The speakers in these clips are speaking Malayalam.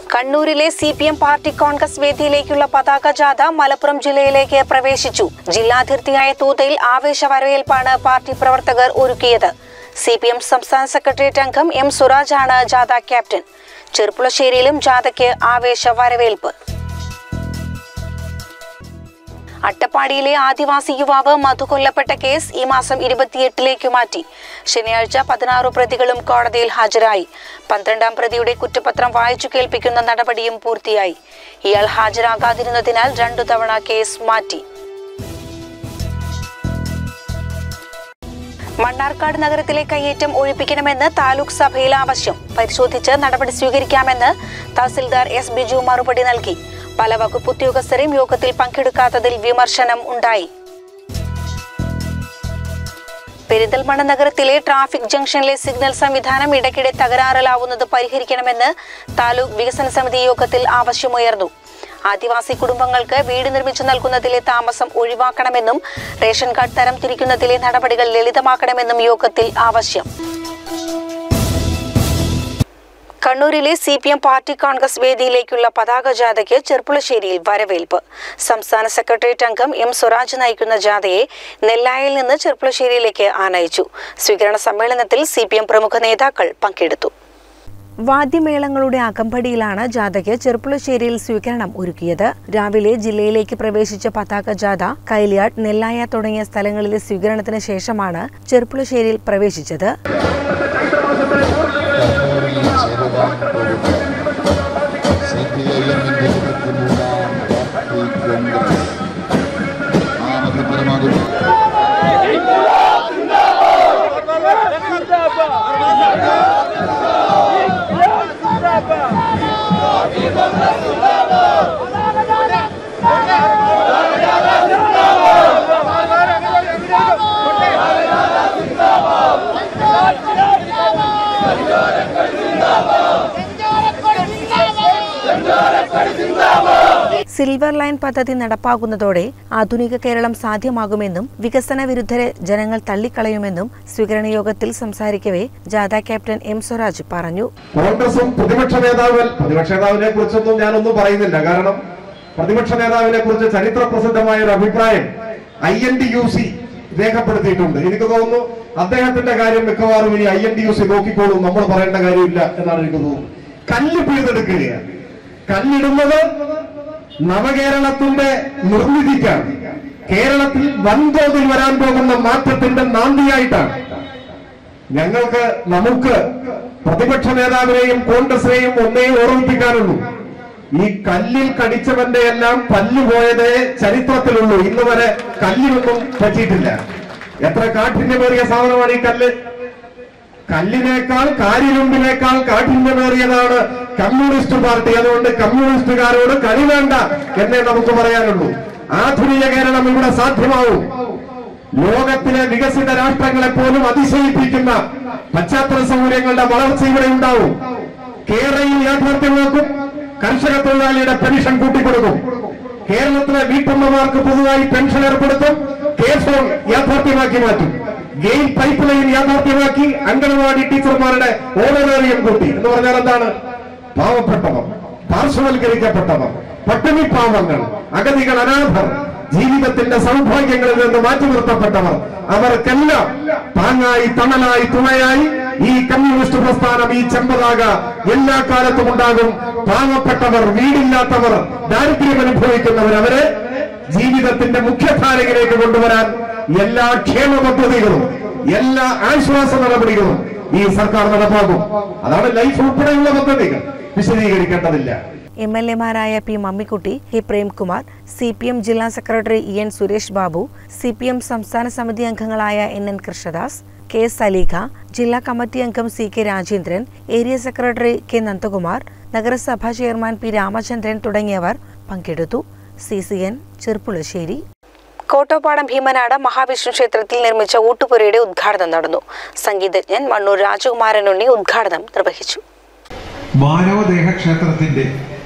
കണ്ണൂരിലെ CPM പാർട്ടി കോൺഗ്രസ് വേദിയിലേക്കുള്ള പതാക ജാഥ മലപ്പുറം ജില്ലയിലേക്ക് പ്രവേശിച്ചു. ജില്ലാതിർത്തിയായ തൂതയിൽ ആവേശ വരവേൽപ്പാണ് പാർട്ടി പ്രവർത്തകർ ഒരുക്കിയത്. CPM സംസ്ഥാന സെക്രട്ടേറിയറ്റ് അംഗം M. സുരാജാണ് ജാഥ ക്യാപ്റ്റൻ. ചെർപ്പുളശ്ശേരിയിലും ജാഥയ്ക്ക് ആവേശ വരവേൽപ്പ്. അട്ടപ്പാടിയിലെ ആദിവാസി യുവാവ് മധു കൊല്ലപ്പെട്ട കേസ് ഈ മാസം 28 മാറ്റി. ശനിയാഴ്ച 16 പ്രതികളും കോടതിയിൽ ഹാജരായി. 12ാം പ്രതിയുടെ കുറ്റപത്രം വായിച്ചു കേൾപ്പിക്കുന്ന നടപടിയും പൂർത്തിയായി. ഇയാൾ ഹാജരാകാതിരുന്നതിനാൽ 2 തവണ കേസ് മാറ്റി. മണ്ണാർക്കാട് നഗരത്തിലെ കയ്യേറ്റം ഒഴിപ്പിക്കണമെന്ന് താലൂക്ക് സഭയിൽ ആവശ്യം. പരിശോധിച്ച് നടപടി സ്വീകരിക്കാമെന്ന് തഹസിൽദാർ S. ബിജു മറുപടി നൽകി. പല വകുപ്പ് ഉദ്യോഗസ്ഥരെയും യോഗത്തിൽ പങ്കെടുക്കാത്തതിൽ വിമർശനം ഉണ്ടായി. പെരിന്തൽമണ്ണ നഗരത്തിലെ ട്രാഫിക് ജംഗ്ഷനിലെ സിഗ്നൽ സംവിധാനം ഇടയ്ക്കിടെ തകരാറിലാവുന്നത് പരിഹരിക്കണമെന്ന് താലൂക്ക് വികസന സമിതി യോഗത്തിൽ ആവശ്യമുയർന്നു. ആദിവാസി കുടുംബങ്ങൾക്ക് വീട് നിർമ്മിച്ചു നൽകുന്നതിലെ താമസം ഒഴിവാക്കണമെന്നും റേഷൻ കാർഡ് തരം തിരിക്കുന്നതിലെ നടപടികൾ ലളിതമാക്കണമെന്നും യോഗത്തിൽ ആവശ്യം. കണ്ണൂരിലെ CPM പാർട്ടി കോൺഗ്രസ് വേദിയിലേക്കുള്ള പതാക ജാഥയ്ക്ക് ചെർപ്പുളശ്ശേരിയിൽ വരവേൽപ്പ്. സംസ്ഥാന സെക്രട്ടേറിയറ്റ് അംഗം M. സുരാജ് നയിക്കുന്ന ജാഥയെ നെല്ലായിൽ നിന്ന് ചെർപ്പുളശ്ശേരിയിലേക്ക് ആനയിച്ചു. സ്വീകരണ സമ്മേളനത്തിൽ CPM പ്രമുഖ നേതാക്കൾ പങ്കെടുത്തു. വാദ്യമേളങ്ങളുടെ അകമ്പടിയിലാണ് ജാഥയ്ക്ക് ചെർപ്പുളശ്ശേരിയിൽ സ്വീകരണം ഒരുക്കിയത്. രാവിലെ ജില്ലയിലേക്ക് പ്രവേശിച്ച പതാക ജാഥ കൈലിയാട്, നെല്ലായ തുടങ്ങിയ സ്ഥലങ്ങളിലെ സ്വീകരണത്തിന് ശേഷമാണ് ചെർപ്പുളശ്ശേരിയിൽ പ്രവേശിച്ചത്. സിൽവർ ലൈൻ പദ്ധതി നടപ്പാകുന്നതോടെ ആധുനിക കേരളം സാധ്യമാകുമെന്നും വികസന വിരുദ്ധരെ ജനങ്ങൾ തള്ളിക്കളയുമെന്നും സ്വീകരണ യോഗത്തിൽ സംസാരിക്കവേ ജാഥ ക്യാപ്റ്റൻ M. സുരാജ് പറഞ്ഞു. കോൺഗ്രസും പ്രതിപക്ഷ നേതാവിനെ കുറിച്ചൊന്നും ഞാനൊന്നും പറയുന്നില്ല. കാരണം പ്രതിപക്ഷ നേതാവിനെ കുറിച്ച് ചരിത്ര പ്രസിദ്ധമായ ഒരു അഭിപ്രായം INTUC രേഖപ്പെടുത്തിയിട്ടുണ്ട്. എനിക്ക് തോന്നുന്നു അദ്ദേഹത്തിന്റെ കാര്യം മിക്കവാറും ഇനി INTUC നോക്കിക്കോളും, നമ്മൾ പറയേണ്ട കാര്യമില്ല എന്നാണ് എനിക്ക് തോന്നുന്നത്. കല്ല് പിഴുതെടുക്കുകയാണ്. കല്ലിടുന്നത് നവകേരളത്തിന്റെ നിർമ്മിതിക്കാണ്. കേരളത്തിൽ വൻതോതിൽ വരാൻ പോകുന്ന മാറ്റത്തിന്റെ നാന്ദിയായിട്ടാണ്. നമുക്ക് പ്രതിപക്ഷ നേതാവിനെയും കോൺഗ്രസിനെയും ഒന്നേ ഓർമ്മിപ്പിക്കാനുള്ളൂ. ഈ കല്ലിൽ കടിച്ചവന്റെ എല്ലാം പല്ലുപോയതേ ചരിത്രത്തിലുള്ളൂ. ഇന്ന് വരെ കല്ലിനൊന്നും പറ്റിയിട്ടില്ല. എത്ര കാഠിന്യമേറിയ സാധനമാണ് ഈ കല്ല്. കല്ലിനേക്കാൾ കാരിരുമ്പിനേക്കാൾ കാഠിന്യമേറിയതാണ് കമ്മ്യൂണിസ്റ്റ് പാർട്ടി. അതുകൊണ്ട് കമ്മ്യൂണിസ്റ്റുകാരോട് കളി വേണ്ട എന്നേ നമുക്ക് പറയാനുള്ളൂ. ആധുനിക കേരളം ഇവിടെ സാധ്യമാവും. ലോകത്തിലെ വികസിത രാഷ്ട്രങ്ങളെ പോലും അതിശയിപ്പിക്കുന്ന പശ്ചാത്തല സൗകര്യങ്ങളുടെ വളർച്ച ഇവിടെ ഉണ്ടാവും. കേരളയിൽ യാഥാർത്ഥ്യമാക്കും. കർഷക തൊഴിലാളിയുടെ പെൻഷൻ കൂട്ടിക്കൊടുക്കും. കേരളത്തിലെ വീട്ടമ്മമാർക്ക് പുതുതായി പെൻഷൻ ഏർപ്പെടുത്തും. K-ഫോൺ യാഥാർത്ഥ്യമാക്കി മാറ്റും. ഗെയിൽ പൈപ്പ് ലൈൻ യാഥാർത്ഥ്യമാക്കി. അംഗനവാടി ടീച്ചർമാരുടെ ഓണറേറിയം കൂട്ടി. എന്ന് പറഞ്ഞാൽ എന്താണ്? പാവപ്പെട്ടവർ, പാർശ്വവൽക്കരിക്കപ്പെട്ടവർ, പട്ടിണി പാവങ്ങൾ, അഗതികൾ, അനാഥർ, ജീവിതത്തിന്റെ സൗഭാഗ്യങ്ങളിൽ നിന്ന് മാറ്റി നിർത്തപ്പെട്ടവർ, അവർക്കെല്ലാം താങ്ങായി, തണലായി, തുണയായി ഈ കമ്മ്യൂണിസ്റ്റ് പ്രസ്ഥാനം, ഈ ചെമ്പതാക എല്ലാ കാലത്തും ഉണ്ടാകും. പാവപ്പെട്ടവർ, വീടില്ലാത്തവർ, ദാരിദ്ര്യം അനുഭവിക്കുന്നവർ, അവരെ ജീവിതത്തിന്റെ മുഖ്യധാരയിലേക്ക് കൊണ്ടുവരാൻ എല്ലാ ക്ഷേമ പദ്ധതികളും എല്ലാ ആശ്വാസ നടപടികളും ഈ സർക്കാർ നടപ്പാക്കും. അതാണ് ലൈഫ് ഉൾപ്പെടെയുള്ള പദ്ധതികൾ. വിശദീകരിക്കേണ്ടതില്ല. MLA-മാരായ P. Mammikutty, K. Premkumar, CPM ജില്ലാ secretary EN. Suresh Babu, CPM സംസ്ഥാന സമിതി അംഗങ്ങളായ NN. കൃഷ്ണദാസ്, K. സലീഖ, ജില്ലാ കമ്മിറ്റി അംഗം CK. Rajendran, area secretary K. Nandakumar, നഗരസഭാ ചെയർമാൻ P. രാമചന്ദ്രൻ തുടങ്ങിയവർ പങ്കെടുത്തു. CCN ചെർപ്പുളശ്ശേരി. കോട്ടോപ്പാടം ഭീമനാട് മഹാവിഷ്ണു ക്ഷേത്രത്തിൽ നിർമ്മിച്ച ഊട്ടുപുരയുടെ ഉദ്ഘാടനം നടന്നു. സംഗീതജ്ഞൻ മണ്ണൂർ രാജകുമാരനുണ്ണി ഉദ്ഘാടനം നിർവഹിച്ചു. മാനവദേഹ ക്ഷേത്രത്തിന്റെ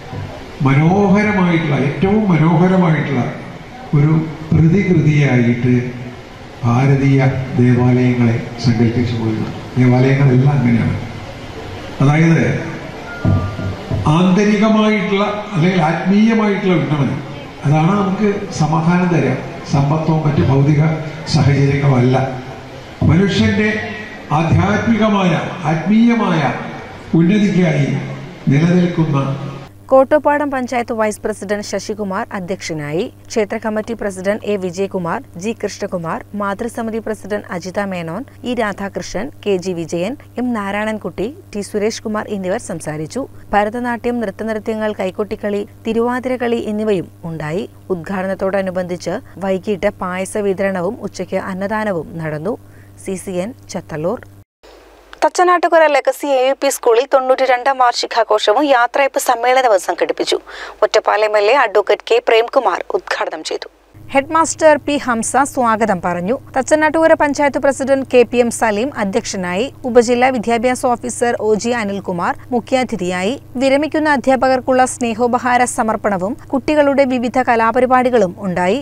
ഏറ്റവും മനോഹരമായിട്ടുള്ള ഒരു പ്രതികൃതിയായിട്ട് ഭാരതീയ ദേവാലയങ്ങളെ സങ്കല്പിച്ചു പോയിരുന്നു. ദേവാലയങ്ങളെല്ലാം അങ്ങനെയാണ്. അതായത് ആന്തരികമായിട്ടുള്ള അല്ലെങ്കിൽ ആത്മീയമായിട്ടുള്ള ഉന്നമനം, അതാണ് നമുക്ക് സമാധാനം തരാം. സമ്പത്തോ മറ്റ് ഭൗതിക സാഹചര്യങ്ങളല്ല. മനുഷ്യന്റെ ആധ്യാത്മികമായ ആത്മീയമായ ഉന്നതിക്കായി നിലനിൽക്കുന്ന കോട്ടോപ്പാടം പഞ്ചായത്ത് വൈസ് പ്രസിഡന്റ് ശശികുമാർ അധ്യക്ഷനായി. ക്ഷേത്ര committee president A Vijayakumar, G Krishnakumar, മാതൃസമിതി president Ajitha Menon, E Radhakrishnan, K G Vijayan, M Narayanankutty, T Suresh Kumar എന്നിവർ സംസാരിച്ചു. ഭരതനാട്യം, നൃത്തനൃത്യങ്ങൾ, കൈകൊട്ടിക്കളി, തിരുവാതിരക്കളി എന്നിവയും ഉണ്ടായി. ഉദ്ഘാടനത്തോടനുബന്ധിച്ച് വൈകിട്ട് പായസ വിതരണവും ഉച്ചയ്ക്ക് അന്നദാനവും നടന്നു. CCN Chathallur. Thachanattukara legacy AUP സ്കൂളിൽ 92ാം വാർഷികാഘോഷവും യാത്രയപ്പ് സമ്മേളനവും സംഘടിപ്പിച്ചു. Ottapalam MLA advocate K Premkumar ഉദ്ഘാടനം ചെയ്തു. ഹെഡ്മാസ്റ്റർ പി ഹംസ സ്വാഗതം പറഞ്ഞു. തച്ചനാട്ടുകര പഞ്ചായത്ത് പ്രസിഡന്റ് KPM സലീം അധ്യക്ഷനായി. ഉപജില്ലാ വിദ്യാഭ്യാസ ഓഫീസർ OG അനിൽകുമാർ മുഖ്യാതിഥിയായി. വിരമിക്കുന്ന അധ്യാപകർക്കുള്ള സ്നേഹോപഹാര സമർപ്പണവും കുട്ടികളുടെ വിവിധ കലാപരിപാടികളും ഉണ്ടായി.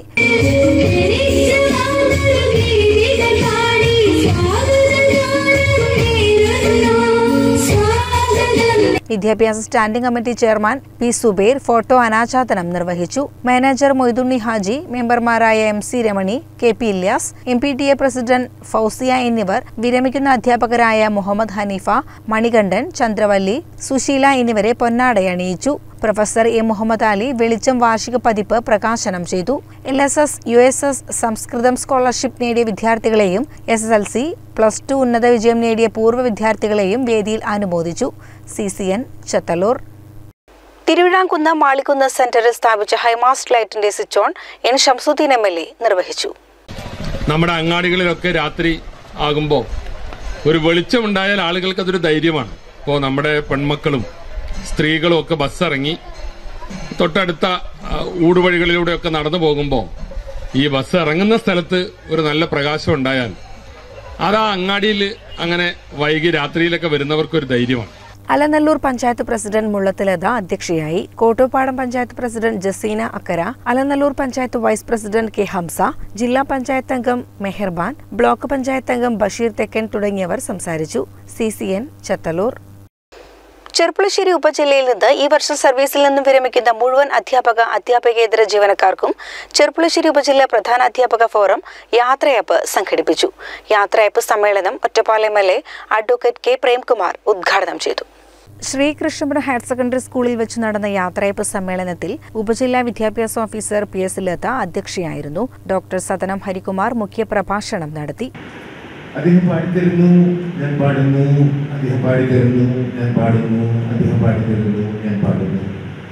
വിദ്യാഭ്യാസ standing committee chairman P Subair photo അനാച്ഛാദനം നിർവഹിച്ചു. മാനേജർ മൊയ്തുണ്ണി ഹാജി, മെമ്പർമാരായ MC Ramani, KP Ilyas, MPTA president Fousiya എന്നിവർ വിരമിക്കുന്ന അധ്യാപകരായ മുഹമ്മദ് ഹനീഫ, മണികണ്ഠൻ, ചന്ദ്രവല്ലി, സുശീല എന്നിവരെ പൊന്നാടയണിയിച്ചു. പ്രൊഫസർ എ മുഹമ്മദ് അലി വെളിച്ചം വാർഷിക പതിപ്പ് പ്രകാശനം ചെയ്തു. LSS, USS സംസ്കൃതം സ്കോളർഷിപ്പ് നേടിയ വിദ്യാർത്ഥികളെയും SSLC, +2 ഉന്നത വിജയം നേടിയ പൂർവ്വ വിദ്യാർത്ഥികളെയും വേദിയിൽ അനുമോദിച്ചു. CCN ചത്തല്ലൂർ. തിരുവിഴാംകുന്ന് മാളിക്കുന്ന് സെന്ററിൽ സ്ഥാപിച്ച ഹൈമാസ്റ്റ് ലൈറ്റിന്റെ switch on N Shamsuddin MLA നിർവഹിച്ചു. നമ്മുടെ അങ്ങാടികളിലൊക്കെ രാത്രി ആകുമ്പോൾ ഒരു വെളിച്ചമുണ്ടായാൽ ആളുകൾക്ക് അതൊരു ധൈര്യമാണ്. ഇപ്പോൾ നമ്മുടെ പെൺമക്കളും സ്ത്രീകളും ഒക്കെ ബസ്സിറങ്ങി തൊട്ടടുത്ത ഊടുവഴികളിലൂടെയൊക്കെ നടന്നു പോകുമ്പോൾ ഈ ബസ് ഇറങ്ങുന്ന സ്ഥലത്ത് ഒരു നല്ല പ്രകാശം ഉണ്ടായാൽ അത് ആ അങ്ങാടിയിൽ അങ്ങനെ വൈകി രാത്രിയിലൊക്കെ വരുന്നവർക്കൊരു ധൈര്യമാണ്. അലനല്ലൂർ പഞ്ചായത്ത് പ്രസിഡന്റ് മുള്ളത്തിലത അധ്യക്ഷയായി. Kottoppadam panchayat president Jaseena Akkara, Alanallur panchayat vice president K Hamsa, ജില്ലാ പഞ്ചായത്ത് അംഗം മെഹർബാൻ, ബ്ലോക്ക് പഞ്ചായത്ത് അംഗം ബഷീർ തെക്കൻ തുടങ്ങിയവർ സംസാരിച്ചു. CCN ചത്തല്ലൂർ. ചെർപ്പുളശ്ശേരി ഉപജില്ലയിൽ നിന്ന് ഈ വർഷം സർവീസിൽ നിന്നും വിരമിക്കുന്ന മുഴുവൻ അധ്യാപകേതര ജീവനക്കാർക്കും ചെർപ്പുളശ്ശേരി ഉപജില്ല പ്രധാന അധ്യാപക ഫോറം യാത്രയപ്പ് സംഘടിപ്പിച്ചു. യാത്രയപ്പ് സമ്മേളനം Ottapalam MLA advocate K Premkumar ഉദ്ഘാടനം ചെയ്തു. ശ്രീകൃഷ്ണപുരം ഹയർ സെക്കൻഡറി സ്കൂളിൽ വെച്ച് നടന്ന യാത്രയപ്പ് സമ്മേളനത്തിൽ ഉപജില്ലാ വിദ്യാഭ്യാസ ഓഫീസർ PS ലത അധ്യക്ഷയായിരുന്നു. ഡോക്ടർ സതനം ഹരികുമാർ മുഖ്യപ്രഭാഷണം നടത്തി. അദ്ദേഹം പാടിത്തരുന്നു, ഞാൻ പാടുന്നു, അദ്ദേഹം പാടിത്തരുന്നു, ഞാൻ പാടുന്നു, അദ്ദേഹം പാടിത്തരുന്നു, ഞാൻ പാടുന്നു.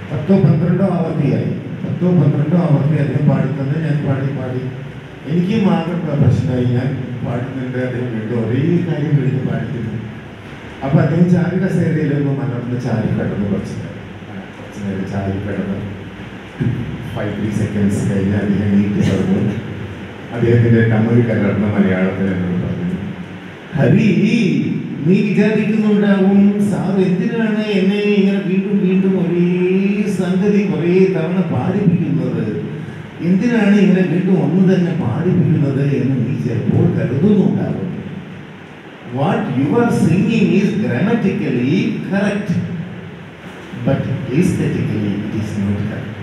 10-12 ആവർത്തിയായി. 10-12 ആവർത്തി അദ്ദേഹം പാടുന്നത് ഞാൻ പാടി. എനിക്കും മാത്രം പ്രശ്നമായി. ഞാൻ പാടുന്നുണ്ട്, അദ്ദേഹം വീണ്ടും ഒരേ കാര്യം വീണ്ടും പാടിക്കുന്നു. അപ്പൊ അദ്ദേഹം ചാരിയുടെ സേരയിലൊന്നും മലർന്ന് ചാരി കിടന്നു. കുറച്ച് നേരം ചാരി കിടന്നു. 5-3 സെക്കൻഡ്സ് കഴിഞ്ഞ് അദ്ദേഹം നീട്ടി പറഞ്ഞു. അദ്ദേഹത്തിന്റെ തമിഴ് കലർന്ന മലയാളത്തിൽ എന്നോട് പറഞ്ഞു, ഹരി, നീ വിചാരിക്കുന്നുണ്ടാവും സാർ എന്തിനാണ് എന്നെ ഇങ്ങനെ വീണ്ടും വീണ്ടും ഒരേ സംഗതി കുറേ തവണ പാടിപ്പിക്കുന്നത്, എന്തിനാണ് ഇങ്ങനെ വീണ്ടും ഒന്ന് തന്നെ പാടിപ്പിക്കുന്നത് എന്ന് നീ ചിലപ്പോൾ കരുതുന്നുണ്ടാവും. What you are singing is grammatically correct, but aesthetically it is not correct.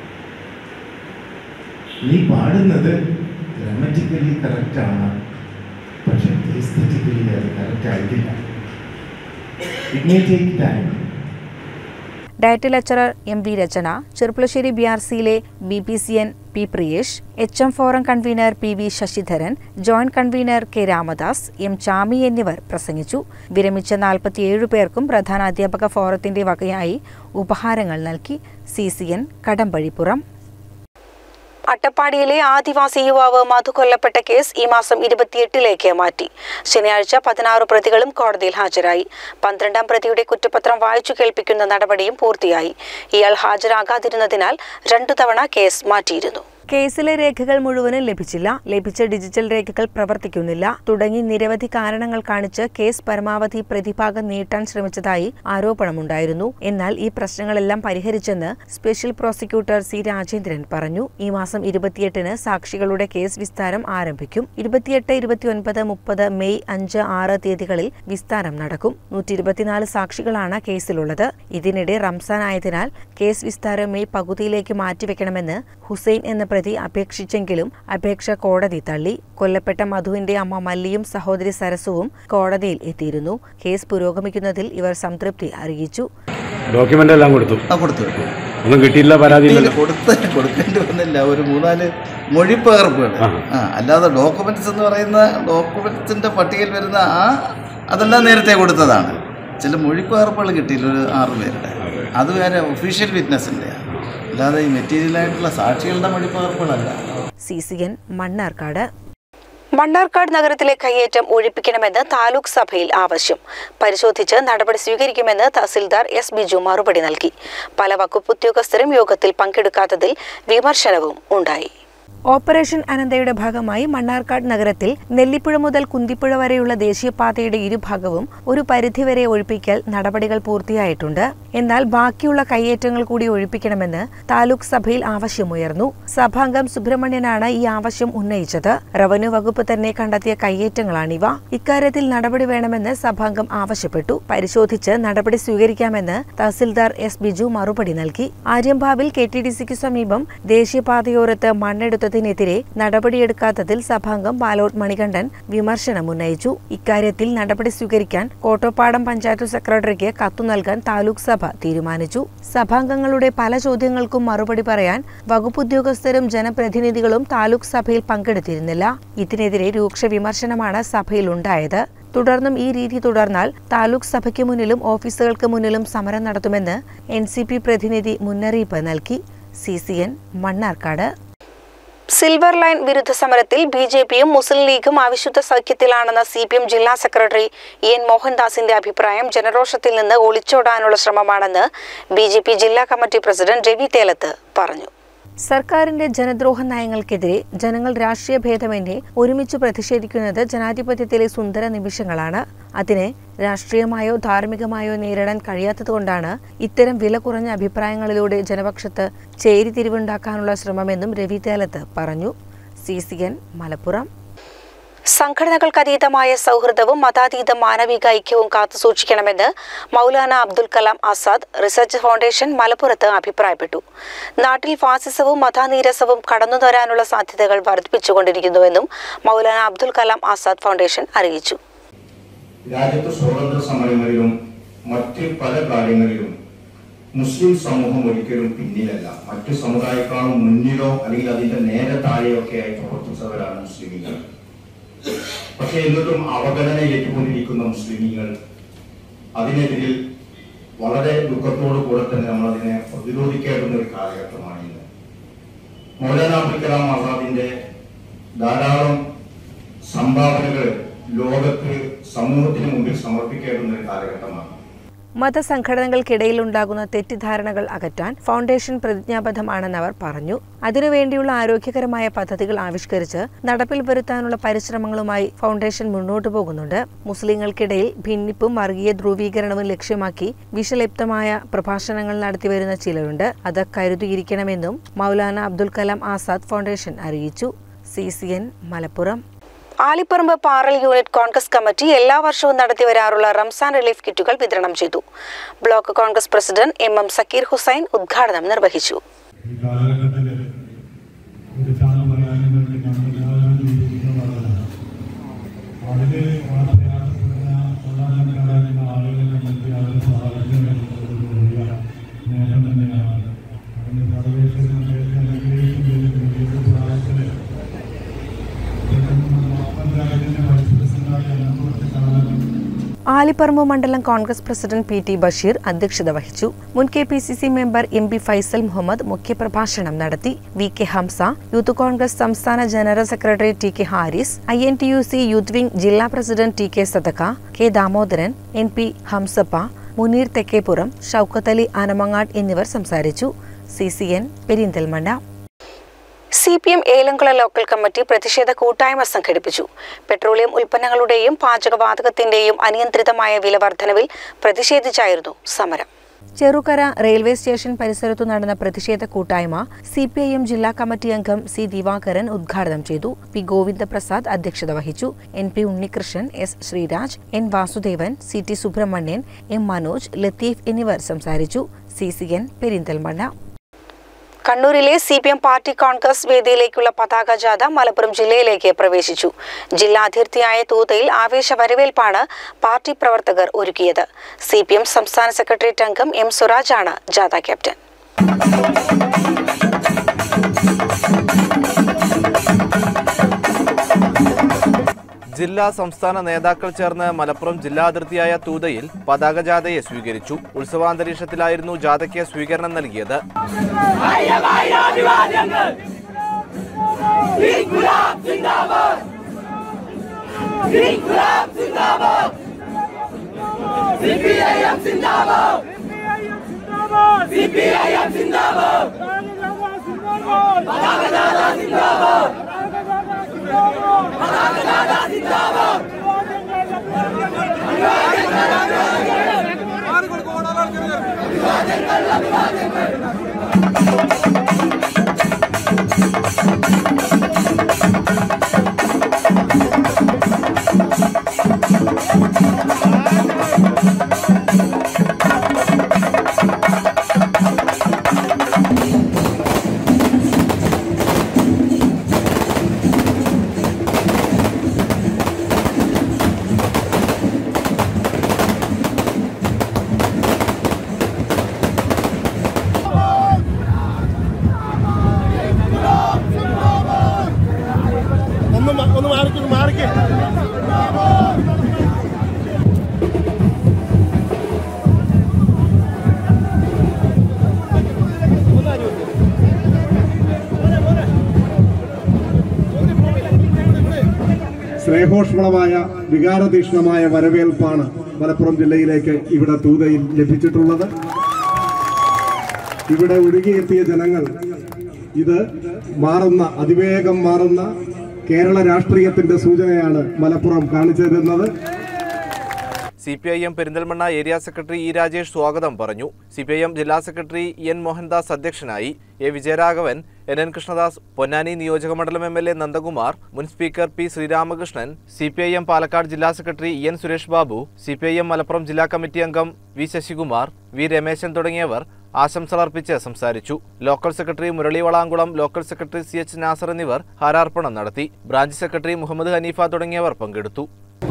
നീ പാടുന്നത് ഗ്രാമറ്റിക്കലി കറക്റ്റ് ആണ്, പക്ഷെ എസ്തെറ്റിക്കലി അത് കറക്റ്റ് ആയിട്ടില്ല. It may take time. Diet lecturer MV Rachana, Cherpulassery BRCയിലെ BPCN P Priyesh, HM forum convener PV Sasidharan, joint convener K Ramadas, M Chami എന്നിവർ പ്രസംഗിച്ചു. വിരമിച്ച 47 പേർക്കും പ്രധാന അധ്യാപക ഫോറത്തിന്റെ വകയായി ഉപഹാരങ്ങൾ നൽകി. CCN കടമ്പഴിപ്പുറം. അട്ടപ്പാടിയിലെ ആദിവാസി യുവാവ് മധു കൊല്ലപ്പെട്ട കേസ് ഈ മാസം 28ലേക്ക് മാറ്റി. ശനിയാഴ്ച 16 പ്രതികളും കോടതിയിൽ ഹാജരായി. 12ാം പ്രതിയുടെ കുറ്റപത്രം വായിച്ചു കേൾപ്പിക്കുന്ന നടപടിയും പൂർത്തിയായി. ഇയാൾ ഹാജരാകാതിരുന്നതിനാൽ 2 തവണ കേസ് മാറ്റിയിരുന്നു. കേസിലെ രേഖകൾ മുഴുവനും ലഭിച്ചില്ല, ലഭിച്ച ഡിജിറ്റൽ രേഖകൾ പ്രവർത്തിക്കുന്നില്ല തുടങ്ങി നിരവധി കാരണങ്ങൾ കാണിച്ച് കേസ് പരമാവധി പ്രതിഭാഗം നീട്ടാൻ ശ്രമിച്ചതായി ആരോപണമുണ്ടായിരുന്നു. എന്നാൽ ഈ പ്രശ്നങ്ങളെല്ലാം പരിഹരിച്ചെന്ന് സ്പെഷ്യൽ പ്രോസിക്യൂട്ടർ സി രാജേന്ദ്രൻ പറഞ്ഞു. ഈ മാസം 28-ന് സാക്ഷികളുടെ കേസ് വിസ്താരം ആരംഭിക്കും. 28, 29, 30, മെയ് 5, 6 തീയതികളിൽ വിസ്താരം നടക്കും. 124 സാക്ഷികളാണ് കേസിലുള്ളത്. ഇതിനിടെ റംസാൻ ആയതിനാൽ കേസ് വിസ്താരം മെയ് പകുതിയിലേക്ക് മാറ്റിവെക്കണമെന്ന് ഹുസൈൻ എന്ന പ്രതി അപേക്ഷിച്ചെങ്കിലും അപേക്ഷ കോടതി തള്ളി. കൊല്ലപ്പെട്ട മധുവിന്റെ അമ്മ മല്ലിയും സഹോദരി സരസുവും കോടതിയിൽ എത്തിയിരുന്നു. കേസ് പുരോഗമിക്കുന്നതിൽ ഇവർ സംതൃപ്തി അറിയിച്ചു. ഡോക്യുമെന്റ് എല്ലാം കൊടുത്തു. ഒന്നും കിട്ടിയില്ല, പരാതി കൊടുക്കേണ്ടി വന്നില്ല. ഒരു 3-4 മൊഴിപ്പകർപ്പുകൾ, അല്ലാതെ ഡോക്യുമെന്റ്സ് എന്ന് പറയുന്ന ഡോക്യുമെന്റ്സിന്റെ പട്ടികയിൽ വരുന്ന അതെല്ലാം നേരത്തെ കൊടുത്തതാണ്. ചില മൊഴിപ്പകർപ്പുകൾ കിട്ടിയില്ല, ഒരു 6 പേരുടെ. അത് വേറെ ഒഫീഷ്യൽ വിറ്റ്നസിന്റെ, അല്ലാതെ ഈ മെറ്റീരിയലായിട്ടുള്ള സാക്ഷികളുടെ മൊഴിപ്പകർപ്പുകളല്ല. CCN മണ്ണാർക്കാട്. മണ്ണാർക്കാട് നഗരത്തിലെ കയ്യേറ്റം ഒഴിപ്പിക്കണമെന്ന് താലൂക്ക് സഭയിൽ ആവശ്യം. പരിശോധിച്ച് നടപടി സ്വീകരിക്കുമെന്ന് തഹസിൽദാർ S. ബിജു മറുപടി നൽകി. പല വകുപ്പ് ഉദ്യോഗസ്ഥരും യോഗത്തിൽ പങ്കെടുക്കാത്തതിൽ വിമർശനവും ഉണ്ടായി. ഓപ്പറേഷൻ അനന്തയുടെ ഭാഗമായി മണ്ണാർക്കാട് നഗരത്തിൽ നെല്ലിപ്പുഴ മുതൽ കുന്തിപ്പുഴ വരെയുള്ള ദേശീയപാതയുടെ ഇരുഭാഗവും ഒരു പരിധിവരെ ഒഴിപ്പിക്കൽ നടപടികൾ പൂർത്തിയായിട്ടുണ്ട്. എന്നാൽ ബാക്കിയുള്ള കയ്യേറ്റങ്ങൾ കൂടി ഒഴിപ്പിക്കണമെന്ന് താലൂക്ക് സഭയിൽ ആവശ്യമുയർന്നു. സഭാംഗം സുബ്രഹ്മണ്യനാണ് ഈ ആവശ്യം ഉന്നയിച്ചത്. റവന്യൂ വകുപ്പ് തന്നെ കണ്ടെത്തിയ കയ്യേറ്റങ്ങളാണിവ. ഇക്കാര്യത്തിൽ നടപടി വേണമെന്ന് സഭാംഗം ആവശ്യപ്പെട്ടു. പരിശോധിച്ച് നടപടി സ്വീകരിക്കാമെന്ന് തഹസിൽദാർ S. ബിജു മറുപടി നൽകി. ആര്യമ്പാവിൽ KTDCക്ക് സമീപം ദേശീയപാതയോരത്ത് മണ്ണെടുത്ത ത്തിനെതിരെ നടപടിയെടുക്കാത്തതിൽ സഭാംഗം പാലോട്ട് മണികണ്ഠൻ വിമർശനമുന്നയിച്ചു. ഇക്കാര്യത്തിൽ നടപടി സ്വീകരിക്കാൻ കോട്ടോപ്പാടം പഞ്ചായത്ത് സെക്രട്ടറിക്ക് കത്തു നൽകാൻ താലൂക്ക് സഭ തീരുമാനിച്ചു. സഭാംഗങ്ങളുടെ പല ചോദ്യങ്ങൾക്കും മറുപടി പറയാൻ വകുപ്പുദ്യോഗസ്ഥരും ജനപ്രതിനിധികളും താലൂക്ക് സഭയിൽ പങ്കെടുത്തിരുന്നില്ല. ഇതിനെതിരെ രൂക്ഷ വിമർശനമാണ് സഭയിൽ ഉണ്ടായത്. തുടർന്നും ഈ രീതി തുടർന്നാൽ താലൂക്ക് സഭയ്ക്ക് മുന്നിലും ഓഫീസുകൾക്ക് മുന്നിലും സമരം നടത്തുമെന്ന് NCP പ്രതിനിധി മുന്നറിയിപ്പ് നൽകി. CCN മണ്ണാർക്കാട്. സിൽവർ ലൈൻ വിരുദ്ധ സമരത്തിൽ BJPയും മുസ്ലിം ലീഗും അവിശുദ്ധ സഖ്യത്തിലാണെന്ന CPM ജില്ലാ സെക്രട്ടറി EN മോഹൻദാസിന്റെ അഭിപ്രായം ജനരോഷത്തിൽ നിന്ന് ഒളിച്ചോടാനുള്ള ശ്രമമാണെന്ന് BJP ജില്ലാ കമ്മിറ്റി പ്രസിഡന്റ് രവി തേലത്ത് പറഞ്ഞു. സർക്കാരിന്റെ ജനദ്രോഹ നയങ്ങൾക്കെതിരെ ജനങ്ങൾ രാഷ്ട്രീയ ഭേദമന്യേ ഒരുമിച്ച് പ്രതിഷേധിക്കുന്നത് ജനാധിപത്യത്തിലെ സുന്ദര നിമിഷങ്ങളാണ്. അതിനെ രാഷ്ട്രീയമായോ ധാർമ്മികമായോ നേരിടാൻ കഴിയാത്തതുകൊണ്ടാണ് ഇത്തരം വില കുറഞ്ഞ അഭിപ്രായങ്ങളിലൂടെ ജനപക്ഷത്ത് ചേരിതിരിവുണ്ടാക്കാനുള്ള ശ്രമമെന്നും രവി തേലത്ത് പറഞ്ഞു. CCN മലപ്പുറം. സംഘടനകൾക്കതീതമായ സൗഹൃദവും മതാതീത മാനവിക ഐക്യവും കാത്തുസൂക്ഷിക്കണമെന്ന് മൗലാന അബ്ദുൽ കലാം ആസാദ് റിസർച്ച് ഫൗണ്ടേഷൻ മലപ്പുറത്ത് അഭിപ്രായപ്പെട്ടു. നാട്ടിൽ ഫാസിസവും മതാനീരസവും കടന്നുവരാനുള്ള സാധ്യതകൾ വർദ്ധിപ്പിച്ചുകൊണ്ടിരിക്കുന്നുവെന്നും മൗലാന അബ്ദുൽ കലാം ആസാദ് ഫൗണ്ടേഷൻ അറിയിച്ചു. രാജ്യത്ത് സ്വാതന്ത്ര്യ സമരങ്ങളിലും മറ്റ് പല കാര്യങ്ങളിലും മുസ്ലിം സമൂഹം ഒരിക്കലും പിന്നിലല്ല. മറ്റു സമുദായക്കാളും മുന്നിലോ അല്ലെങ്കിൽ അതിന്റെ നേരെ താഴെയൊക്കെ ആയി പ്രവർത്തിച്ചവരാണ് മുസ്ലിമീങ്ങൾ. പക്ഷെ എന്നിട്ടും അവഗണന ഏറ്റുകൊണ്ടിരിക്കുന്ന മുസ്ലിമീങ്ങൾ, അതിനെതിരിൽ വളരെ ദുഃഖത്തോടു കൂടെ തന്നെ നമ്മൾ അതിനെ പ്രതിരോധിക്കേണ്ടുന്ന ഒരു കാലഘട്ടമാണ് ഇന്ന്. മൗലാന അബ്ദുൽ കലാം ആസാദിന്റെ ധാരാളം സംഭാവനകൾ ലോകത്ത് സമൂഹത്തിന് മുമ്പിൽ സമർപ്പിക്കേണ്ടുന്ന ഒരു കാലഘട്ടമാണ്. മതസംഘടനകൾക്കിടയിലുണ്ടാകുന്ന തെറ്റിദ്ധാരണകൾ അകറ്റാൻ ഫൗണ്ടേഷൻ പ്രതിജ്ഞാബദ്ധമാണെന്ന് അവർ പറഞ്ഞു. അതിനുവേണ്ടിയുള്ള ആരോഗ്യകരമായ പദ്ധതികൾ ആവിഷ്കരിച്ച് നടപ്പിൽ വരുത്താനുള്ള പരിശ്രമങ്ങളുമായി ഫൗണ്ടേഷൻ മുന്നോട്ടു പോകുന്നുണ്ട്. മുസ്ലിങ്ങൾക്കിടയിൽ ഭിന്നിപ്പും വർഗീയ ധ്രുവീകരണവും ലക്ഷ്യമാക്കി വിഷലിപ്തമായ പ്രഭാഷണങ്ങൾ നടത്തിവരുന്ന ചിലരുണ്ട്. അത് കരുതിയിരിക്കണമെന്നും മൗലാന അബ്ദുൽ കലാം ആസാദ് ഫൗണ്ടേഷൻ അറിയിച്ചു. CCN Malappuram. Alipparamba Paral unit Congress committee എല്ലാ വർഷവും നടത്തിവരാറുള്ള റംസാൻ റിലീഫ് കിറ്റുകൾ വിതരണം ചെയ്തു. Block Congress president MM Zakir Hussain ഉദ്ഘാടനം നിർവഹിച്ചു. ആലിപ്പറമ്പ് മണ്ഡലം കോൺഗ്രസ് പ്രസിഡന്റ് PT ബഷീർ അധ്യക്ഷത വഹിച്ചു. മുൻ KPCC member MB Faisal Muhammad മുഖ്യപ്രഭാഷണം നടത്തി. VK ഹംസ, യൂത്ത് കോൺഗ്രസ് സംസ്ഥാന general secretary TK Haris, INTUC youth wing ജില്ലാ president TK Sadaka, K Damodaran, NP Hamsappa, Muneer Thekkepuram, Shoukath Ali Anamangad എന്നിവർ സംസാരിച്ചു. CCN Perinthalmanna. CPM Elamkulam local committee പ്രതിഷേധ കൂട്ടായ്മ സംഘടിപ്പിച്ചു. പെട്രോളിയം ഉൽപ്പന്നങ്ങളുടെയും പാചകവാതകത്തിന്റെയും അനിയന്ത്രിതമായ വില വർധനവിൽ പ്രതിഷേധിച്ചായിരുന്നു സമരം. ചെറുകര റെയിൽവേ സ്റ്റേഷൻ പരിസരത്തു നടന്ന പ്രതിഷേധ കൂട്ടായ്മ CPIM ജില്ലാ കമ്മിറ്റി അംഗം C. ദിവാകരൻ ഉദ്ഘാടനം ചെയ്തു. P. ഗോവിന്ദപ്രസാദ് അധ്യക്ഷത വഹിച്ചു. NP Unnikrishnan, S. Sreeraj, N. Vasudevan, CT Subramanian, M. Manoj, Latheef എന്നിവർ സംസാരിച്ചു. CCN പെരിന്തൽമണ്ണ. കണ്ണൂരിലെ CPM പാർട്ടി കോൺഗ്രസ് വേദിയിലേക്കുള്ള പതാക ജാഥ മലപ്പുറം ജില്ലയിലേക്ക് പ്രവേശിച്ചു. ജില്ലാ അതിർത്തിയായ തൂതയിൽ ആവേശ വരവേൽപ്പാണ് പാർട്ടി പ്രവർത്തകർ ഒരുക്കിയത്. CPM സംസ്ഥാന സെക്രട്ടേറിയറ്റ് അംഗം M. സ്വരാജാണ് ജാഥ ക്യാപ്റ്റൻ. ജില്ലാ സംസ്ഥാന നേതാക്കൾ ചേർന്ന് മലപ്പുറം ജില്ലാ അതിർത്തിയായ തൂതയിൽ പതാക ജാഥയെ സ്വീകരിച്ചു. ഉത്സവാന്തരീക്ഷത്തിലായിരുന്നു ജാഥയ്ക്ക് സ്വീകരണം നൽകിയത്. സ്നേഹോഷ്മളമായ വികാരതീക്ഷ്ണമായ വരവേൽപ്പാണ് മലപ്പുറം ജില്ലയിലേക്ക് ഇവിടെ തൂതയിൽ ലഭിച്ചിട്ടുള്ളത്. ഇവിടെ ഒഴുകിയെത്തിയ ജനങ്ങൾ ഇത് അതിവേഗം മാറുന്ന കേരള രാഷ്ട്രീയത്തിന്റെ സൂചനയാണ് മലപ്പുറം കാണിച്ചു തരുന്നത്. CPIM Perinthalmanna area secretary E. Rajesh സ്വാഗതം പറഞ്ഞു. CPIM ജില്ലാ സെക്രട്ടറി N. മോഹൻദാസ് അധ്യക്ഷനായി. A. വിജയരാഘവൻ, N. കൃഷ്ണദാസ്, പൊന്നാനി നിയോജകമണ്ഡലം MLA നന്ദകുമാർ, മുൻ speaker P. Sreeramakrishnan, CPIM Palakkad ജില്ലാ secretary N. Suresh Babu, CPIM Malappuram ജില്ലാ കമ്മിറ്റി അംഗം V. ശശികുമാർ, V. രമേശൻ തുടങ്ങിയവർ ആശംസകളർപ്പിച്ച് സംസാരിച്ചു. Local secretary Murali Valamkulam, local secretary CH Nasar എന്നിവർ ഹാരാർപ്പണം നടത്തി. ബ്രാഞ്ച് സെക്രട്ടറി മുഹമ്മദ് ഹനീഫ തുടങ്ങിയവർ പങ്കെടുത്തു.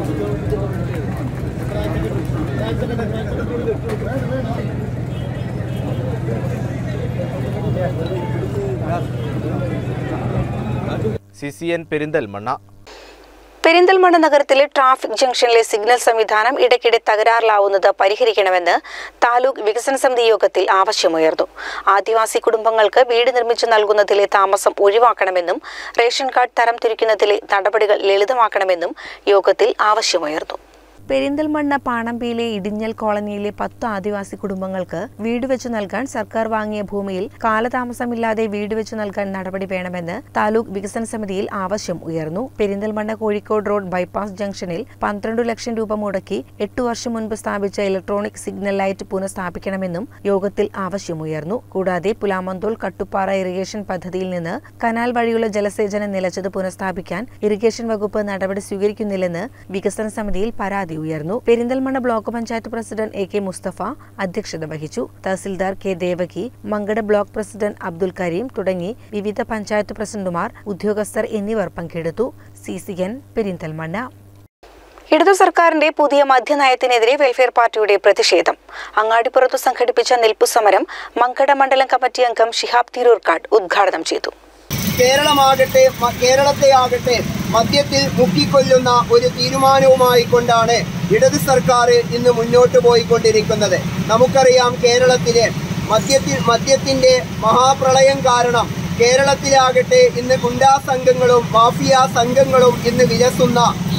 CCN പെരിന്തൽമണ്ണ. പെരിന്തൽമണ്ണ നഗരത്തിലെ ട്രാഫിക് ജംഗ്ഷനിലെ സിഗ്നൽ സംവിധാനം ഇടയ്ക്കിടെ തകരാറിലാവുന്നത് പരിഹരിക്കണമെന്ന് താലൂക്ക് വികസന സമിതി യോഗത്തിൽ ആവശ്യമുയർന്നു. ആദിവാസി കുടുംബങ്ങൾക്ക് വീട് നിർമ്മിച്ചു നൽകുന്നതിലെ താമസം ഒഴിവാക്കണമെന്നും റേഷൻ കാർഡ് തരംതിരിക്കുന്നതിലെ നടപടികൾ ലളിതമാക്കണമെന്നും യോഗത്തിൽ ആവശ്യമുയർന്നു. പെരിന്തൽമണ്ണ പാണമ്പിയിലെ ഇടിഞ്ഞൽ കോളനിയിലെ 10 ആദിവാസി കുടുംബങ്ങൾക്ക് വീട് വെച്ചു നൽകാൻ സർക്കാർ വാങ്ങിയ ഭൂമിയിൽ കാലതാമസമില്ലാതെ വീട് വെച്ചു നൽകാൻ നടപടി വേണമെന്ന് താലൂക്ക് വികസന സമിതിയിൽ ആവശ്യം ഉയർന്നു. പെരിന്തൽമണ്ണ കോഴിക്കോട് റോഡ് ബൈപ്പാസ് ജംഗ്ഷനിൽ 12 ലക്ഷം രൂപ മുടക്കി 8 വർഷം മുൻപ് സ്ഥാപിച്ച ഇലക്ട്രോണിക് സിഗ്നൽ ലൈറ്റ് പുനഃസ്ഥാപിക്കണമെന്നും യോഗത്തിൽ ആവശ്യമുയർന്നു. കൂടാതെ പുലാമന്തോൾ കട്ടുപ്പാറ ഇറിഗേഷൻ പദ്ധതിയിൽ നിന്ന് കനാൽ വഴിയുള്ള ജലസേചനം നിലച്ചത് പുനഃസ്ഥാപിക്കാൻ ഇറിഗേഷൻ വകുപ്പ് നടപടി സ്വീകരിക്കുന്നില്ലെന്ന് വികസന സമിതിയിൽ പരാതി ഉയർന്നു. Perinthalmanna block panchayat president AK Musthafa അധ്യക്ഷത വഹിച്ചു. Tahsildar K. Devaki, Mankada block president Abdul Kareem തുടങ്ങി വിവിധ പഞ്ചായത്ത് പ്രസിഡന്റുമാർ, ഉദ്യോഗസ്ഥർ എന്നിവർ പങ്കെടുത്തു. CCN പെരിന്തൽമണ്ണ. ഇടതു സർക്കാരിന്റെ പുതിയ മദ്യനയത്തിനെതിരെ വെൽഫെയർ പാർട്ടിയുടെ പ്രതിഷേധം. അങ്ങാടിപ്പുറത്തു സംഘടിപ്പിച്ച നിൽപ്പു സമരം മങ്കട മണ്ഡലം കമ്മിറ്റി അംഗം ഷിഹാബ് തിരൂർക്കാട് ഉദ്ഘാടനം ചെയ്തു. കേരളത്തെ ആകട്ടെ മദ്യത്തിൽ മുക്കിക്കൊല്ലുന്ന ഒരു തീരുമാനവുമായി കൊണ്ടാണ് ഇടത് സർക്കാർ ഇന്ന് മുന്നോട്ട് പോയിക്കൊണ്ടിരിക്കുന്നത്. നമുക്കറിയാം, കേരളത്തിലെ മദ്യത്തിന്റെ മഹാപ്രളയം കാരണം കേരളത്തിലാകട്ടെ ഇന്ന് ഗുണ്ടാ സംഘങ്ങളും മാഫിയ സംഘങ്ങളും ഇന്ന് വിലസുന്ന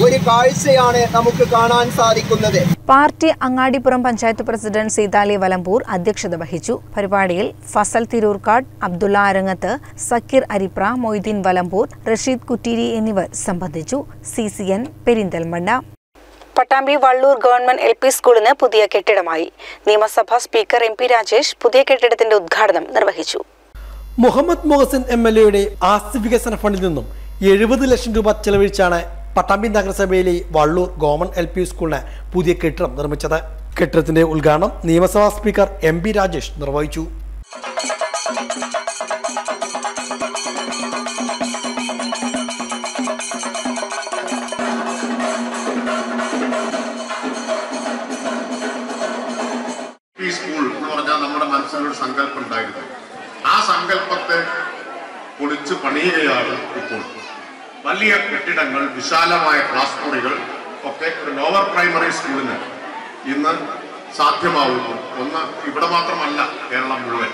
ഒരു കാഴ്ചയാണ് നമുക്ക് കാണാൻ സാധിക്കുന്നത്. പാർട്ടി അങ്ങാടിപ്പുറം പഞ്ചായത്ത് പ്രസിഡന്റ് സീതാലി വലമ്പൂർ അധ്യക്ഷത വഹിച്ചു. പരിപാടിയിൽ ഫസൽ തിരൂർക്കാട്, അബ്ദുള്ള അരങ്ങത്ത്, സക്കീർ അരിപ്ര, മൊയ്തീൻ വലമ്പൂർ, റഷീദ് കുറ്റീരി എന്നിവർ സംബന്ധിച്ചു. CCN Perinthalmanna. Pattambi Valloor government LP സ്കൂളിന് പുതിയ കെട്ടിടമായി. നിയമസഭാ സ്പീക്കർ MP രാജേഷ് പുതിയ കെട്ടിടത്തിന്റെ ഉദ്ഘാടനം നിർവഹിച്ചു. മുഹമ്മദ് മുഹസിൻ MLA ആസ്തി വികസന ഫണ്ടിൽ നിന്നും 70 ലക്ഷം രൂപ ചെലവഴിച്ചാണ് പട്ടാമ്പി നഗരസഭയിലെ വള്ളൂർ ഗവൺമെന്റ് LP സ്കൂളിന് പുതിയ കെട്ടിടം നിർമ്മിച്ചത്. കെട്ടിടത്തിന്റെ ഉദ്ഘാടനം നിയമസഭാ സ്പീക്കർ MP രാജേഷ് നിർവഹിച്ചു. സ്കൂൾ എന്ന് പറഞ്ഞാൽ നമ്മുടെ മനസ്സിലൊരു സങ്കല്പം ഉണ്ടായിരുന്നു. ആ സങ്കല്പത്തെ പൊളിച്ച് പണിയുകയാണ് ഇപ്പോൾ. വലിയ കെട്ടിടങ്ങൾ, വിശാലമായ ക്ലാസ് മുറികൾ ഒക്കെ ഒരു ലോവർ പ്രൈമറി സ്കൂളിന് ഇന്ന് സാധ്യമാവുന്നു. ഒന്ന് ഇവിടെ മാത്രമല്ല, കേരളം മുഴുവൻ.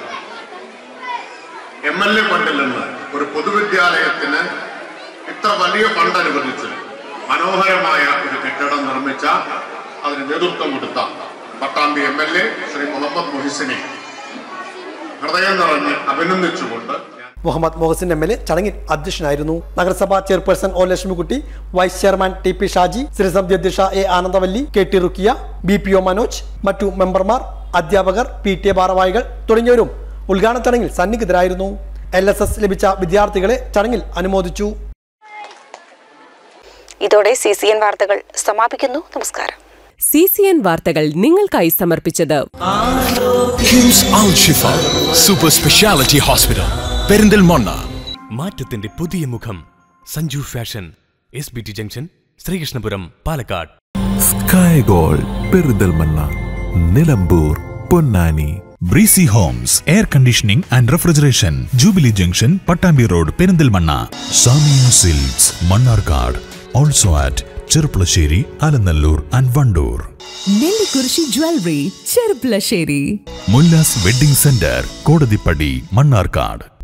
MLA ഫണ്ടിൽ നിന്ന് ഒരു പൊതുവിദ്യാലയത്തിന് ഇത്ര വലിയ ഫണ്ട് അനുവദിച്ച് മനോഹരമായ ഒരു കെട്ടിടം നിർമ്മിച്ച, അതിന് നേതൃത്വം കൊടുത്ത പട്ടാമ്പി MLA ശ്രീ മുഹമ്മദ് മുഹസിനെ ഹൃദയം നിറഞ്ഞ് അഭിനന്ദിച്ചുകൊണ്ട് മുഹമ്മദ് മുഹസിൻ MLA ചടങ്ങിൽ അധ്യക്ഷനായിരുന്നു. നഗരസഭാ chairperson O Lakshmikutty, vice chairman TP Shaji, സ്ഥിരസമിതി അധ്യക്ഷ A Anandavalli, KT ruqyah, BPO Manoj, മറ്റു മെമ്പർമാർ, അധ്യാപകർ, PTA ഭാരവാഹികൾ തുടങ്ങിയവരും ഉദ്ഘാടന ചടങ്ങിൽ സന്നിഹിതരായിരുന്നു. LSS ലഭിച്ച വിദ്യാർത്ഥികളെ ചടങ്ങിൽ അനുമോദിച്ചു. ഇതോടെ CCN വാർത്തകൾ സമാപിക്കുന്നു. നമസ്കാരം. CCN വാർത്തകൾ നിങ്ങൾക്കായി സമർപ്പിച്ചത് KIMS Al Shifa super speciality hospital Perinthalmanna. മാറ്റത്തിന്റെ പുതിയ മുഖം Sanju fashion, SBT junction, Sreekrishnapuram, Palakkad. Sky gold Perinthalmanna, Nilambur, Ponnani. Breezy homes air conditioning and refrigeration, jubilee junction, Pattambi road, Perinthalmanna. Samiya silks, Mannarkkad. Also at Cherpulassery, Alanallur and Vandoor. Nellikurissi jewellery, Cherpulassery. Mullas wedding centre, Kodathippadi, Mannarkkad.